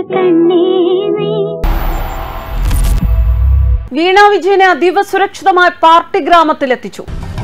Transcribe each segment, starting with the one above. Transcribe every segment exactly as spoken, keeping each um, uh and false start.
വീണ വിജയനെ അതീവ സുരക്ഷിതമായ പാർട്ടി ഗ്രാമത്തിലെത്തിച്ചു.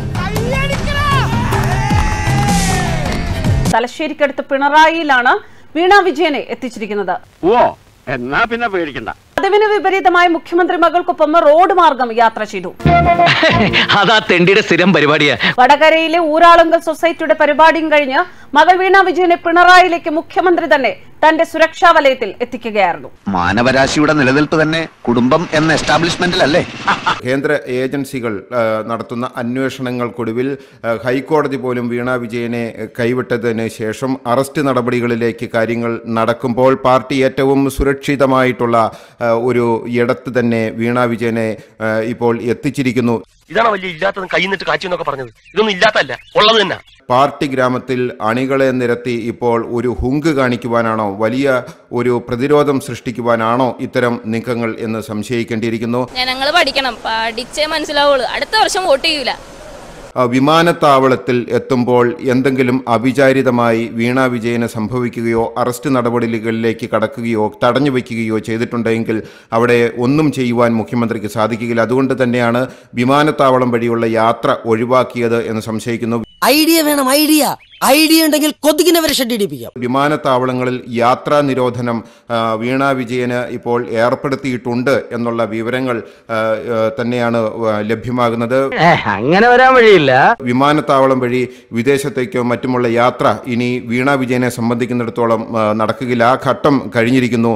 തലശ്ശേരിക്കടുത്ത് പിണറായിയിലാണ് വീണ വിജയനെ എത്തിച്ചിരിക്കുന്നത്. എന്നാ പിന്നെ പേടിക്കണ്ട. പതിവിന് വിപരീതമായി മുഖ്യമന്ത്രി മകൾക്കൊപ്പം റോഡ് മാർഗം യാത്ര ചെയ്തു. അതാ തെണ്ടിയുടെ സ്ഥിരം പരിപാടിയാ. വടകരയിലെ ഊരാളുങ്കൽ സൊസൈറ്റിയുടെ പരിപാടിയും കഴിഞ്ഞ് മകൾ വീണ വിജയനെ പിണറായിലേക്ക് മുഖ്യമന്ത്രി തന്നെ തന്റെ സുരക്ഷാ വലയത്തിൽ എത്തിക്കുകയായിരുന്നു. മാനവരാശിയുടെ നിലനിൽപ്പ് തന്നെ കുടുംബം എന്ന എസ്റ്റാബ്ലിഷ്മെന്റിലല്ലേ? കേന്ദ്ര ഏജൻസികൾ നടത്തുന്ന അന്വേഷണങ്ങൾക്കൊടുവിൽ ഹൈക്കോടതി പോലും വീണ വിജയനെ കൈവിട്ടതിന് ശേഷം അറസ്റ്റ് നടപടികളിലേക്ക് കാര്യങ്ങൾ നടക്കുമ്പോൾ പാർട്ടി ഏറ്റവും സുരക്ഷിതമായിട്ടുള്ള ഒരു ഇടത്ത് തന്നെ വീണ വിജയനെ ഇപ്പോൾ എത്തിച്ചിരിക്കുന്നു. ഇതാണ് വലിയ ഇല്ലാത്തതും കൈ നിന്നിട്ട് കാച്ചു എന്നൊക്കെ പറഞ്ഞത്. ഇതൊന്നും ഇല്ലാത്തല്ല, ഉള്ളത് തന്നെ. പാർട്ടി ഗ്രാമത്തിൽ അണികളെ നിരത്തി ഇപ്പോൾ ഒരു ഹുങ്ക് കാണിക്കുവാനാണോ, വലിയ ഒരു പ്രതിരോധം സൃഷ്ടിക്കുവാനാണോ ഇത്തരം നീക്കങ്ങൾ എന്ന് സംശയിക്കേണ്ടിയിരിക്കുന്നു. ഞങ്ങൾ പഠിക്കണം, പഠിച്ചേ മനസ്സിലാവുള്ളൂ. അടുത്ത വർഷം വോട്ട് ചെയ്യൂല. വിമാനത്താവളത്തിൽ എത്തുമ്പോൾ എന്തെങ്കിലും അവിചാരിതമായി വീണ വിജയന് സംഭവിക്കുകയോ അറസ്റ്റ് നടപടികളിലേക്ക് കടക്കുകയോ തടഞ്ഞു വയ്ക്കുകയോ ചെയ്തിട്ടുണ്ടെങ്കിൽ അവിടെ ഒന്നും ചെയ്യുവാൻ മുഖ്യമന്ത്രിക്ക് സാധിക്കുകയില്ല. അതുകൊണ്ട് തന്നെയാണ് വിമാനത്താവളം വഴിയുള്ള യാത്ര ഒഴിവാക്കിയത് എന്ന് സംശയിക്കുന്നു. ഐഡിയ വേണം, ഐഡിയ ഐഡിയ ഉണ്ടെങ്കിൽ കൊതുകിനെ വരെ ഷെഡിടിപ്പിക്കാം. വിമാനത്താവളങ്ങളിൽ യാത്രാ നിരോധനം വീണ വിജയന് ഇപ്പോൾ ഏർപ്പെടുത്തിയിട്ടുണ്ട് എന്നുള്ള വിവരങ്ങൾ തന്നെയാണ് ലഭ്യമാകുന്നത്. അങ്ങനെ വരാൻ വഴിയില്ല. വിമാനത്താവളം വഴി വിദേശത്തേക്കോ മറ്റുമുള്ള യാത്ര ഇനി വീണ വിജയനെ സംബന്ധിക്കുന്നിടത്തോളം നടക്കുകയില്ല. ആ ഘട്ടം കഴിഞ്ഞിരിക്കുന്നു.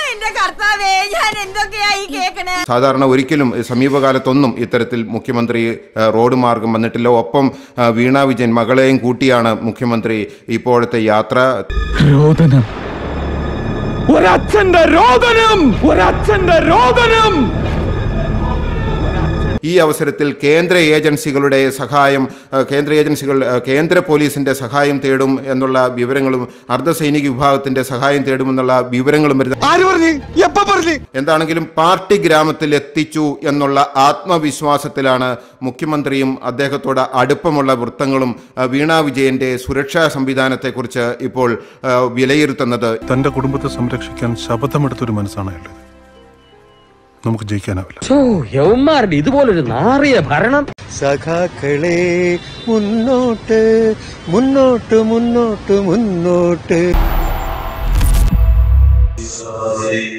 സാധാരണ ഒരിക്കലും സമീപകാലത്തൊന്നും ഇത്തരത്തിൽ മുഖ്യമന്ത്രി റോഡ് മാർഗം വന്നിട്ടില്ല. ഒപ്പം വീണ വിജയൻ മകളെയും കൂട്ടിയാണ് മുഖ്യമന്ത്രി ഇപ്പോഴത്തെ യാത്ര. രോദനം, ഒരച്ഛന്റെ രോദനം, ഒരച്ഛന്റെ രോദനം. ഈ അവസരത്തിൽ കേന്ദ്ര ഏജൻസികളുടെ സഹായം, കേന്ദ്ര ഏജൻസികൾ കേന്ദ്ര പോലീസിന്റെ സഹായം തേടും എന്നുള്ള വിവരങ്ങളും അർദ്ധസൈനിക വിഭാഗത്തിന്റെ സഹായം തേടുമെന്നുള്ള വിവരങ്ങളും വരുന്നത്. എന്താണെങ്കിലും പാർട്ടി ഗ്രാമത്തിൽ എത്തിച്ചു എന്നുള്ള ആത്മവിശ്വാസത്തിലാണ് മുഖ്യമന്ത്രിയും അദ്ദേഹത്തോട് അടുപ്പമുള്ള വൃത്തങ്ങളും വീണ വിജയന്റെ സുരക്ഷാ സംവിധാനത്തെക്കുറിച്ച് ഇപ്പോൾ വിലയിരുത്തുന്നത്. തന്റെ കുടുംബത്തെ സംരക്ഷിക്കാൻ ശപഥമെടുത്തൊരു മനസ്സാണ് അയാളുടെ. നമുക്ക് ജയിക്കാനാവില്ല. ഇതുപോലൊരു നാറിയ ഭരണം. സഖാക്കളെ മുന്നോട്ട് മുന്നോട്ട് മുന്നോട്ട് മുന്നോട്ട്.